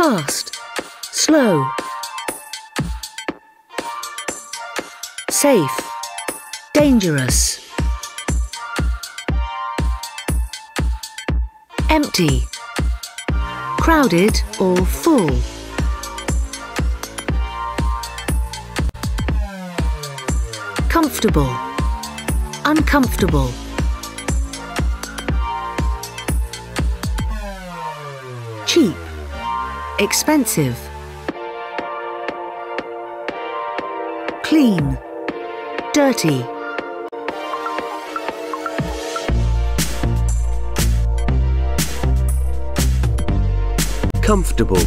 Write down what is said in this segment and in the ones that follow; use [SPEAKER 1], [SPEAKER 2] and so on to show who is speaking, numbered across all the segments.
[SPEAKER 1] fast, slow, safe, dangerous, empty, crowded or full, comfortable, uncomfortable, cheap, expensive, clean, dirty,
[SPEAKER 2] comfortable,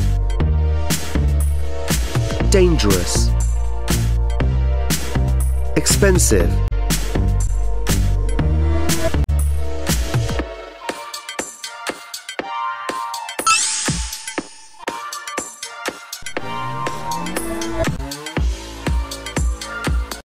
[SPEAKER 2] dangerous, expensive,